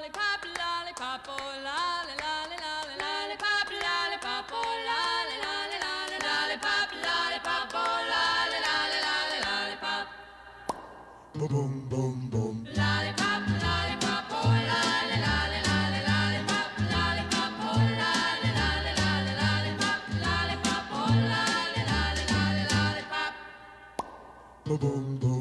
lollipop, oh, lolly, lolly, lolly, lollipop, lollipop, oh, lolly, lolly, lolly, lollipop, lollipop, oh, lolly, lolly, lolly, lollipop. Boom, boom, boom, boom. Lollipop, lollipop, oh, lolly, lolly, lolly, lollipop, lollipop, oh, lolly, lolly, lolly, lollipop, lollipop, oh, lolly, lolly, lolly, lollipop. Boom, boom, boom.